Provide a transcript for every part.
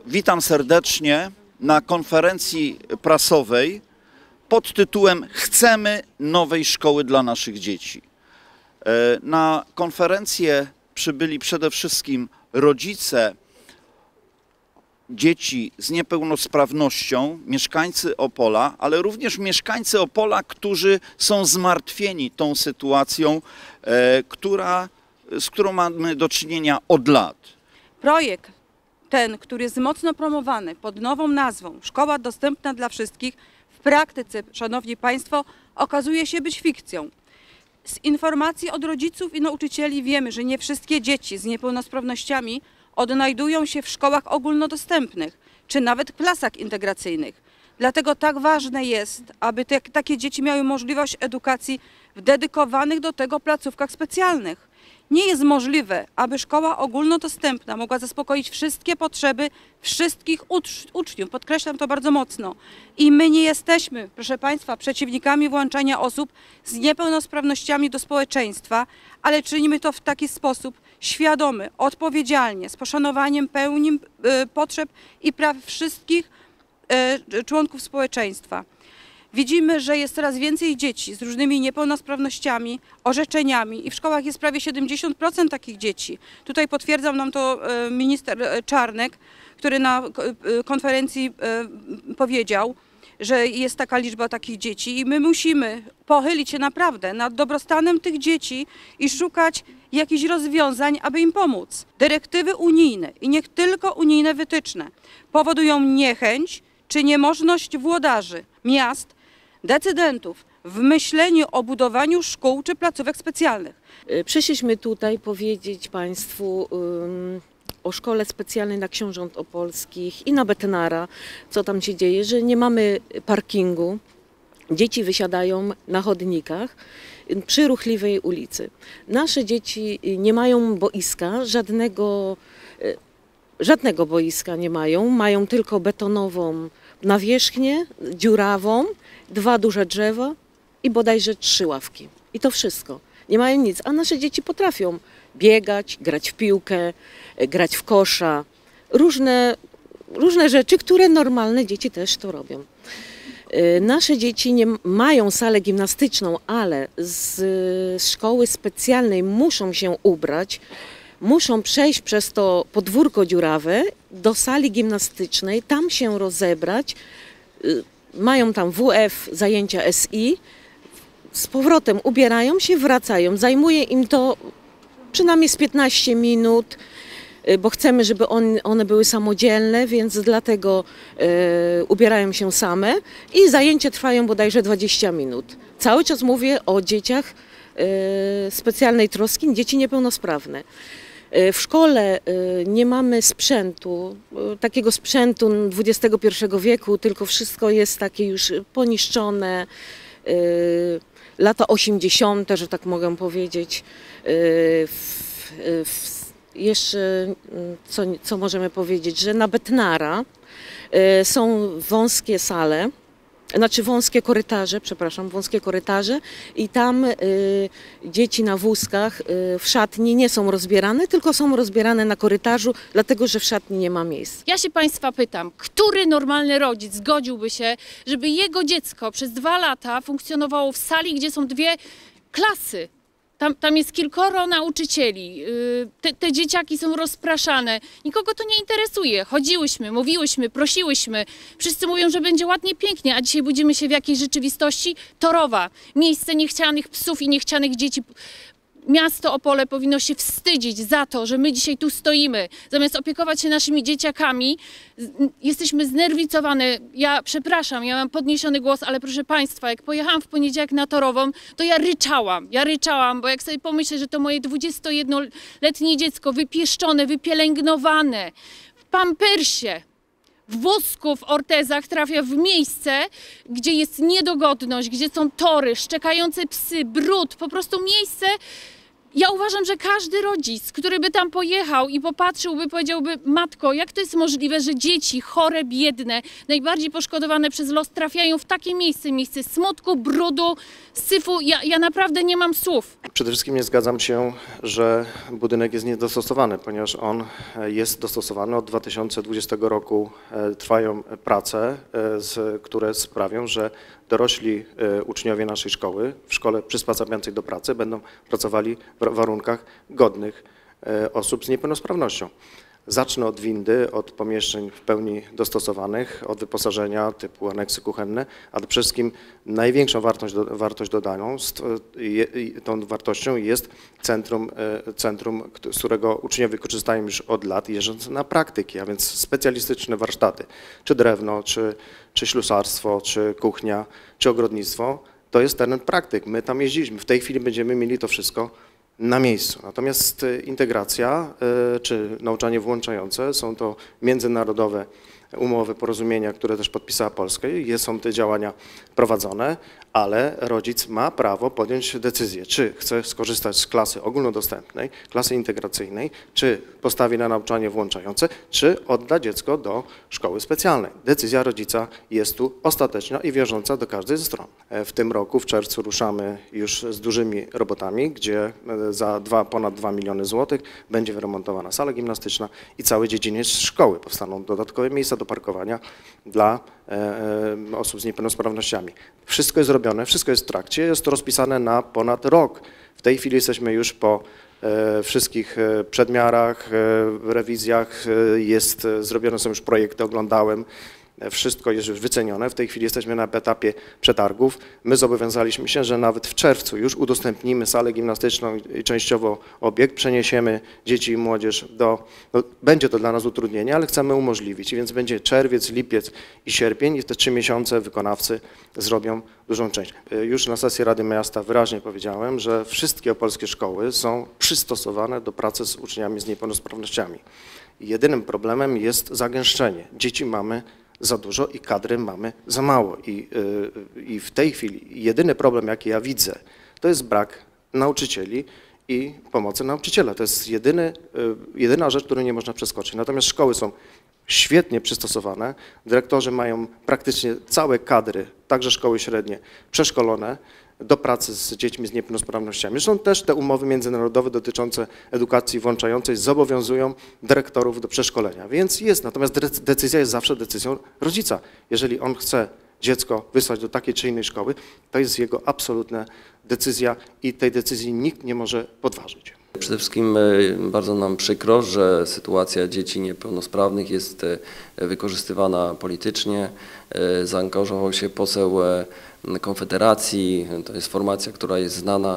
Witam serdecznie na konferencji prasowej pod tytułem „Chcemy nowej szkoły dla naszych dzieci”. Na konferencję przybyli przede wszystkim rodzice dzieci z niepełnosprawnością, mieszkańcy Opola, ale również mieszkańcy Opola, którzy są zmartwieni tą sytuacją, z którą mamy do czynienia od lat. Projekt ten, który jest mocno promowany pod nową nazwą Szkoła dostępna dla wszystkich, w praktyce, szanowni państwo, okazuje się być fikcją. Z informacji od rodziców i nauczycieli wiemy, że nie wszystkie dzieci z niepełnosprawnościami odnajdują się w szkołach ogólnodostępnych, czy nawet w klasach integracyjnych. Dlatego tak ważne jest, aby takie dzieci miały możliwość edukacji w dedykowanych do tego placówkach specjalnych. Nie jest możliwe, aby szkoła ogólnodostępna mogła zaspokoić wszystkie potrzeby wszystkich uczniów. Podkreślam to bardzo mocno. I my nie jesteśmy, proszę państwa, przeciwnikami włączania osób z niepełnosprawnościami do społeczeństwa, ale czynimy to w taki sposób świadomy, odpowiedzialnie, z poszanowaniem pełni potrzeb i praw wszystkich członków społeczeństwa. Widzimy, że jest coraz więcej dzieci z różnymi niepełnosprawnościami, orzeczeniami i w szkołach jest prawie 70% takich dzieci. Tutaj potwierdzał nam to minister Czarnek, który na konferencji powiedział, że jest taka liczba takich dzieci i my musimy pochylić się naprawdę nad dobrostanem tych dzieci i szukać jakichś rozwiązań, aby im pomóc. Dyrektywy unijne i niech tylko unijne wytyczne powodują niechęć czy niemożność włodarzy, miast, decydentów w myśleniu o budowaniu szkół czy placówek specjalnych. Przyszliśmy tutaj powiedzieć Państwu o szkole specjalnej na Książąt Opolskich i na Betnara, co tam się dzieje, że nie mamy parkingu, dzieci wysiadają na chodnikach przy ruchliwej ulicy. Nasze dzieci nie mają boiska, żadnego boiska nie mają, mają tylko betonową nawierzchnię, dziurawą, 2 duże drzewa i bodajże 3 ławki. I to wszystko. Nie mają nic, a nasze dzieci potrafią biegać, grać w piłkę, grać w kosza. Różne rzeczy, które normalne dzieci też to robią. Nasze dzieci nie mają salę gimnastyczną, ale z szkoły specjalnej muszą się ubrać, muszą przejść przez to podwórko dziurawe do sali gimnastycznej, tam się rozebrać, mają tam WF, zajęcia SI, z powrotem ubierają się, wracają. Zajmuje im to przynajmniej z 15 minut, bo chcemy, żeby one były samodzielne, więc dlatego ubierają się same i zajęcia trwają bodajże 20 minut. Cały czas mówię o dzieciach specjalnej troski, dzieci niepełnosprawne. W szkole nie mamy sprzętu, takiego sprzętu XXI wieku, tylko wszystko jest takie już poniszczone, lata 80., że tak mogę powiedzieć. Jeszcze co możemy powiedzieć, że na Betnara są wąskie sale, znaczy wąskie korytarze i tam dzieci na wózkach w szatni nie są rozbierane, tylko są rozbierane na korytarzu, dlatego że w szatni nie ma miejsc. Ja się Państwa pytam, który normalny rodzic zgodziłby się, żeby jego dziecko przez 2 lata funkcjonowało w sali, gdzie są 2 klasy? Tam jest kilkoro nauczycieli, te dzieciaki są rozpraszane, nikogo to nie interesuje. Chodziłyśmy, mówiłyśmy, prosiłyśmy, wszyscy mówią, że będzie ładnie, pięknie, a dzisiaj budzimy się w jakiej rzeczywistości? Torowa, miejsce niechcianych psów i niechcianych dzieci. Miasto Opole powinno się wstydzić za to, że my dzisiaj tu stoimy. Zamiast opiekować się naszymi dzieciakami, jesteśmy znerwicowane. Ja przepraszam, ja mam podniesiony głos, ale proszę Państwa, jak pojechałam w poniedziałek na Torową, to ja ryczałam, bo jak sobie pomyślę, że to moje 21-letnie dziecko wypieszczone, wypielęgnowane, w pampersie, w wózku, w ortezach trafia w miejsce, gdzie jest niedogodność, gdzie są tory, szczekające psy, brud, po prostu miejsce, Ja uważam, że każdy rodzic, który by tam pojechał i popatrzyłby, powiedziałby: matko, jak to jest możliwe, że dzieci chore, biedne, najbardziej poszkodowane przez los trafiają w takie miejsce smutku, brudu, syfu. Ja naprawdę nie mam słów. Przede wszystkim nie zgadzam się, że budynek jest niedostosowany, ponieważ on jest dostosowany. Od 2020 roku trwają prace, które sprawią, że dorośli uczniowie naszej szkoły w szkole przysposabiającej do pracy będą pracowali w warunkach godnych osób z niepełnosprawnością. Zacznę od windy, od pomieszczeń w pełni dostosowanych, od wyposażenia typu aneksy kuchenne, a przede wszystkim największą wartość dodaną, tą wartością jest centrum, z którego uczniowie korzystają już od lat, jeżdżąc na praktyki, a więc specjalistyczne warsztaty, czy drewno, czy ślusarstwo, czy kuchnia, czy ogrodnictwo. To jest teren praktyk. My tam jeździliśmy. W tej chwili będziemy mieli to wszystko na miejscu. Natomiast integracja czy nauczanie włączające są to międzynarodowe umowy, porozumienia, które też podpisała Polska i są te działania prowadzone, ale rodzic ma prawo podjąć decyzję, czy chce skorzystać z klasy ogólnodostępnej, klasy integracyjnej, czy postawi na nauczanie włączające, czy odda dziecko do szkoły specjalnej. Decyzja rodzica jest tu ostateczna i wiążąca do każdej ze stron. W tym roku, w czerwcu, ruszamy już z dużymi robotami, gdzie za ponad 2 miliony złotych będzie wyremontowana sala gimnastyczna i cały dziedziniec szkoły. Powstaną dodatkowe miejsca do parkowania dla osób z niepełnosprawnościami. Wszystko jest robione, wszystko jest w trakcie, jest to rozpisane na ponad rok. W tej chwili jesteśmy już po wszystkich przedmiarach, rewizjach, zrobione są już projekty, oglądałem. Wszystko jest już wycenione. W tej chwili jesteśmy na etapie przetargów. My zobowiązaliśmy się, że nawet w czerwcu już udostępnimy salę gimnastyczną i częściowo obiekt, przeniesiemy dzieci i młodzież będzie to dla nas utrudnienie, ale chcemy umożliwić. Więc będzie czerwiec, lipiec i sierpień i w te 3 miesiące wykonawcy zrobią dużą część. Już na sesji Rady Miasta wyraźnie powiedziałem, że wszystkie opolskie szkoły są przystosowane do pracy z uczniami z niepełnosprawnościami. Jedynym problemem jest zagęszczenie. Dzieci mamy za dużo i kadry mamy za mało. I w tej chwili jedyny problem, jaki ja widzę, to jest brak nauczycieli i pomocy nauczyciela. To jest jedyna rzecz, której nie można przeskoczyć. Natomiast szkoły są świetnie przystosowane, dyrektorzy mają praktycznie całe kadry, także szkoły średnie, przeszkolone do pracy z dziećmi z niepełnosprawnościami. Zresztą też te umowy międzynarodowe dotyczące edukacji włączającej zobowiązują dyrektorów do przeszkolenia, więc jest. Natomiast decyzja jest zawsze decyzją rodzica. Jeżeli on chce dziecko wysłać do takiej czy innej szkoły, to jest jego absolutna decyzja i tej decyzji nikt nie może podważyć. Przede wszystkim bardzo nam przykro, że sytuacja dzieci niepełnosprawnych jest wykorzystywana politycznie. Zaangażował się poseł Konfederacji, to jest formacja, która jest znana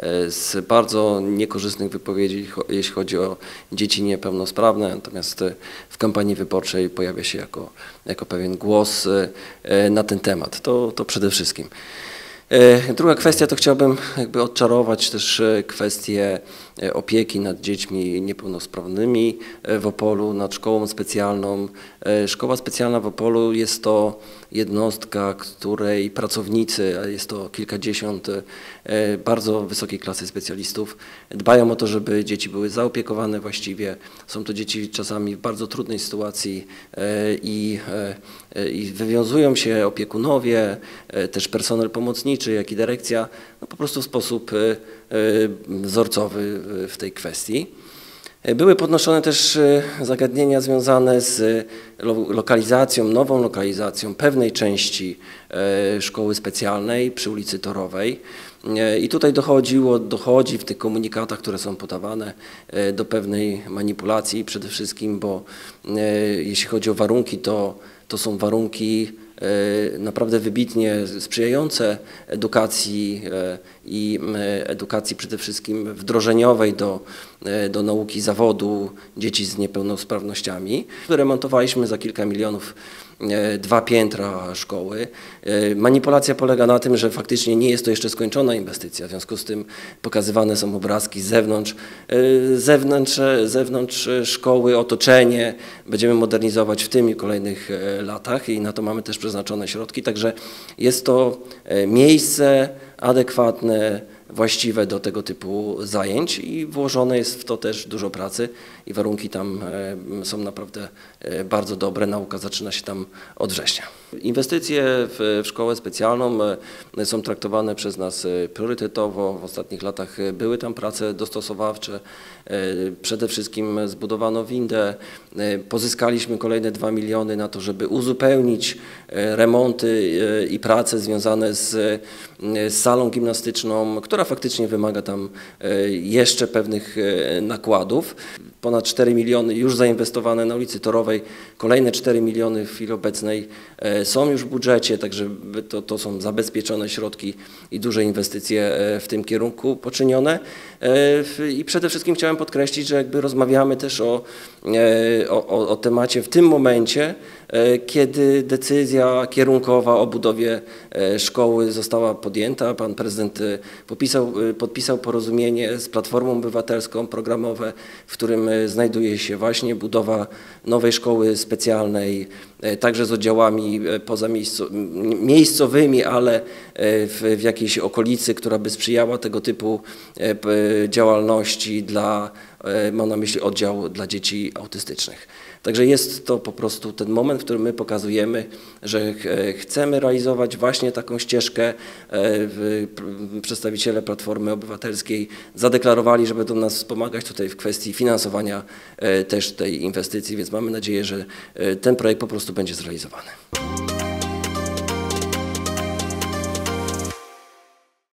z bardzo niekorzystnych wypowiedzi, jeśli chodzi o dzieci niepełnosprawne, natomiast w kampanii wyborczej pojawia się jako pewien głos na ten temat. To przede wszystkim. Druga kwestia to chciałbym odczarować też kwestię opieki nad dziećmi niepełnosprawnymi w Opolu, nad szkołą specjalną. Szkoła specjalna w Opolu jest to jednostka, której pracownicy, a jest to kilkadziesiąt bardzo wysokiej klasy specjalistów, dbają o to, żeby dzieci były zaopiekowane właściwie. Są to dzieci czasami w bardzo trudnej sytuacji i wywiązują się opiekunowie, też personel pomocniczy, jak i dyrekcja, po prostu w sposób wzorcowy w tej kwestii. Były podnoszone też zagadnienia związane z lokalizacją, nową lokalizacją pewnej części szkoły specjalnej przy ulicy Torowej. I tutaj dochodzi w tych komunikatach, które są podawane, do pewnej manipulacji przede wszystkim, bo jeśli chodzi o warunki, to są warunki naprawdę wybitnie sprzyjające edukacji i edukacji przede wszystkim wdrożeniowej do nauki zawodu dzieci z niepełnosprawnościami. Remontowaliśmy za kilka milionów 2 piętra szkoły. Manipulacja polega na tym, że faktycznie nie jest to jeszcze skończona inwestycja, w związku z tym pokazywane są obrazki z zewnątrz szkoły, otoczenie. Będziemy modernizować w tym i kolejnych latach i na to mamy też przeznaczone środki, także jest to miejsce adekwatne, właściwe do tego typu zajęć i włożone jest w to też dużo pracy i warunki tam są naprawdę bardzo dobre. Nauka zaczyna się tam od września. Inwestycje w szkołę specjalną są traktowane przez nas priorytetowo. W ostatnich latach były tam prace dostosowawcze. Przede wszystkim zbudowano windę. Pozyskaliśmy kolejne 2 miliony na to, żeby uzupełnić remonty i prace związane z salą gimnastyczną, która faktycznie wymaga tam jeszcze pewnych nakładów. Ponad 4 miliony już zainwestowane na ulicy Torowej, kolejne 4 miliony w chwili obecnej są już w budżecie, także to są zabezpieczone środki i duże inwestycje w tym kierunku poczynione. I przede wszystkim chciałem podkreślić, że jakby rozmawiamy też o temacie w tym momencie, kiedy decyzja kierunkowa o budowie szkoły została podjęta. Pan prezydent podpisał porozumienie z Platformą Obywatelską programowe, w którym znajduje się właśnie nowej szkoły specjalnej, także z oddziałami miejscowymi, ale w jakiejś okolicy, która by sprzyjała tego typu działalności mam na myśli oddział dla dzieci autystycznych. Także jest to po prostu ten moment, w którym my pokazujemy, że chcemy realizować właśnie taką ścieżkę. Przedstawiciele Platformy Obywatelskiej zadeklarowali, że będą nas wspomagać tutaj w kwestii finansowania też tej inwestycji, więc mamy nadzieję, że ten projekt po prostu będzie zrealizowany.